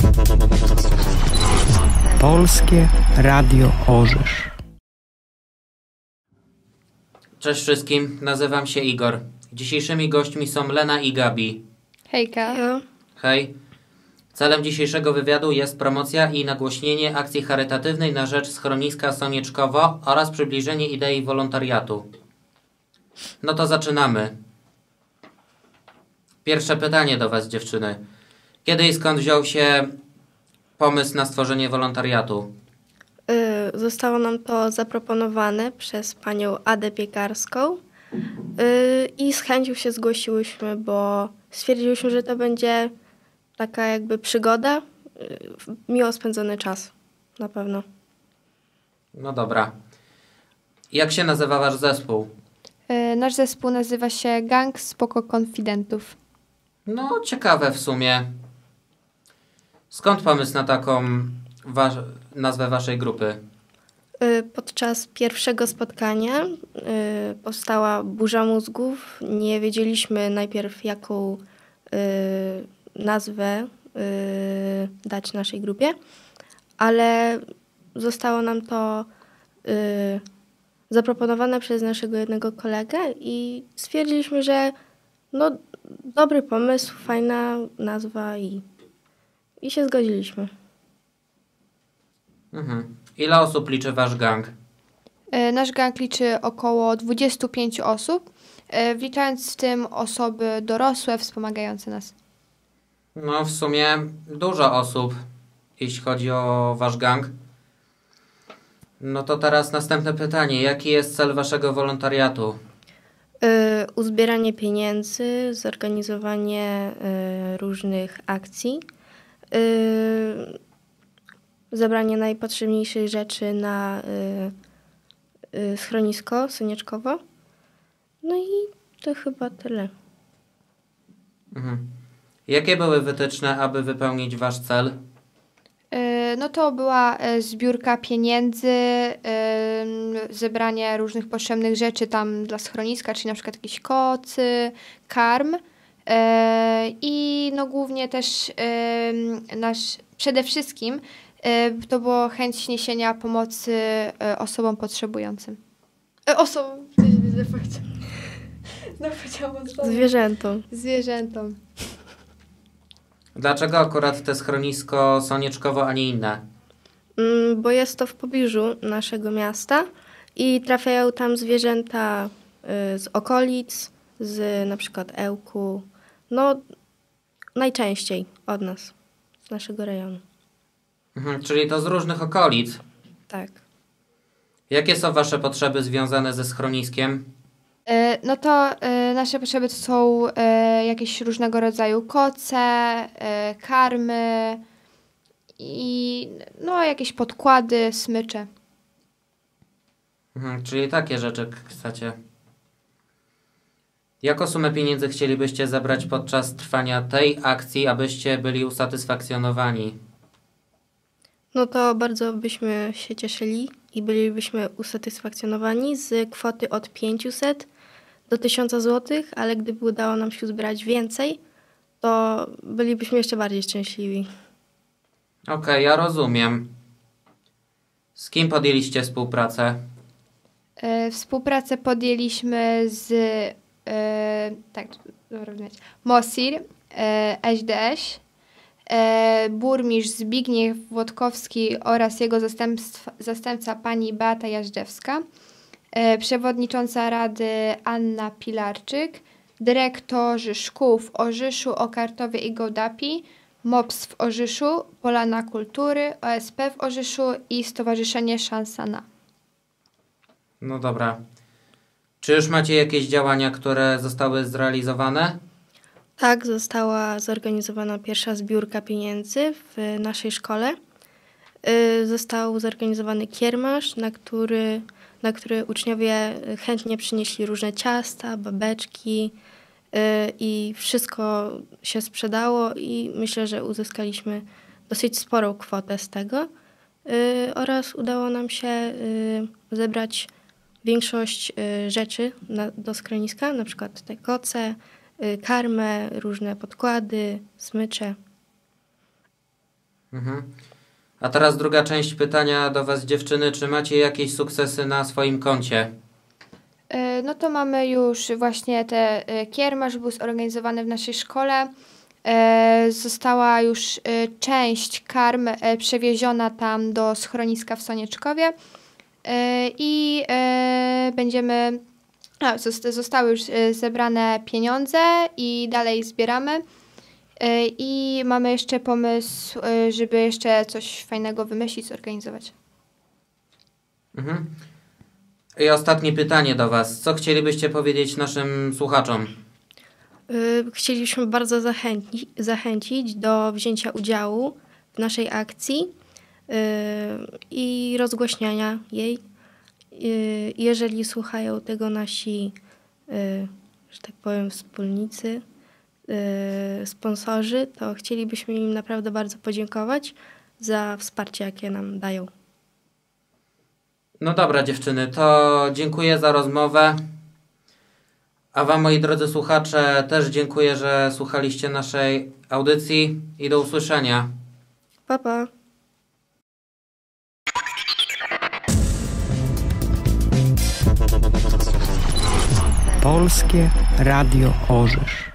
Polskie Radio Orzysz. Cześć wszystkim, nazywam się Igor. Dzisiejszymi gośćmi są Lena i Gabi. Hejka. Hejo. Hej. Celem dzisiejszego wywiadu jest promocja i nagłośnienie akcji charytatywnej na rzecz schroniska Sonieczkowo oraz przybliżenie idei wolontariatu. No to zaczynamy. Pierwsze pytanie do Was, dziewczyny. Kiedy i skąd wziął się pomysł na stworzenie wolontariatu? Zostało nam to zaproponowane przez panią Adę Piekarską i z chęcią się zgłosiłyśmy, bo stwierdziłyśmy, że to będzie taka jakby przygoda, miło spędzony czas, na pewno. No dobra. Jak się nazywa Wasz zespół? Nasz zespół nazywa się Gang Spoko Konfidentów. No, ciekawe w sumie. Skąd pomysł na taką nazwę Waszej grupy? Podczas pierwszego spotkania powstała burza mózgów. Nie wiedzieliśmy najpierw, jaką nazwę dać naszej grupie, ale zostało nam to zaproponowane przez naszego jednego kolegę i stwierdziliśmy, że no, dobry pomysł, fajna nazwa i się zgodziliśmy. Ile osób liczy Wasz gang? Nasz gang liczy około 25 osób, wliczając w tym osoby dorosłe wspomagające nas. No, w sumie dużo osób, jeśli chodzi o Wasz gang. No to teraz następne pytanie. Jaki jest cel Waszego wolontariatu? Uzbieranie pieniędzy, zorganizowanie różnych akcji, zebranie najpotrzebniejszych rzeczy na schronisko Sonieczkowo. No i to chyba tyle. Jakie były wytyczne, aby wypełnić Wasz cel? No to była zbiórka pieniędzy, zebranie różnych potrzebnych rzeczy tam dla schroniska, czyli na przykład jakieś kocy, karm i no głównie też przede wszystkim to było chęć niesienia pomocy osobom potrzebującym. Zwierzętom. Dlaczego akurat te schronisko Sonieczkowo, a nie inne? Bo jest to w pobliżu naszego miasta i trafiają tam zwierzęta z okolic, z na przykład Ełku, no najczęściej od nas, z naszego rejonu. Czyli to z różnych okolic. Tak. Jakie są Wasze potrzeby związane ze schroniskiem? No to nasze potrzeby to są jakieś różnego rodzaju koce, karmy i no jakieś podkłady, smycze. Czyli takie rzeczy chcecie. Jaką sumę pieniędzy chcielibyście zebrać podczas trwania tej akcji, abyście byli usatysfakcjonowani? No to bardzo byśmy się cieszyli i bylibyśmy usatysfakcjonowani z kwoty od 500 do 1000 zł, ale gdyby udało nam się uzbierać więcej, to bylibyśmy jeszcze bardziej szczęśliwi. Okej, ja rozumiem. Z kim podjęliście współpracę? Współpracę podjęliśmy z Mosir, SDS, burmistrz Zbigniew Włodkowski oraz jego zastępca pani Beata Jażdżewska, przewodnicząca Rady Anna Pilarczyk, dyrektorzy szkół w Orzyszu, Okartowie i Gołdapi, MOPS w Orzyszu, Polana Kultury, OSP w Orzyszu i Stowarzyszenie Szansa Na. No dobra. Czy już macie jakieś działania, które zostały zrealizowane? Tak, została zorganizowana pierwsza zbiórka pieniędzy w naszej szkole. Został zorganizowany kiermasz, na który uczniowie chętnie przynieśli różne ciasta, babeczki i wszystko się sprzedało i myślę, że uzyskaliśmy dosyć sporą kwotę z tego oraz udało nam się zebrać większość rzeczy do schroniska, na przykład te koce, karmę, różne podkłady, smycze. Mhm. A teraz druga część pytania do Was, dziewczyny. Czy macie jakieś sukcesy na swoim koncie? No to mamy już właśnie kiermasz był zorganizowany w naszej szkole. Została już część karm przewieziona tam do schroniska w Sonieczkowie i zostały już zebrane pieniądze i dalej zbieramy. I mamy jeszcze pomysł, żeby jeszcze coś fajnego wymyślić, zorganizować. Mhm. I ostatnie pytanie do Was. Co chcielibyście powiedzieć naszym słuchaczom? Chcielibyśmy bardzo zachęcić do wzięcia udziału w naszej akcji i rozgłośniania jej. Jeżeli słuchają tego nasi, że tak powiem, wspólnicy, sponsorzy, to chcielibyśmy im naprawdę bardzo podziękować za wsparcie, jakie nam dają. No dobra, dziewczyny, to dziękuję za rozmowę. A Wam, moi drodzy słuchacze, też dziękuję, że słuchaliście naszej audycji i do usłyszenia. Pa, pa. Polskie Radio Orzysz.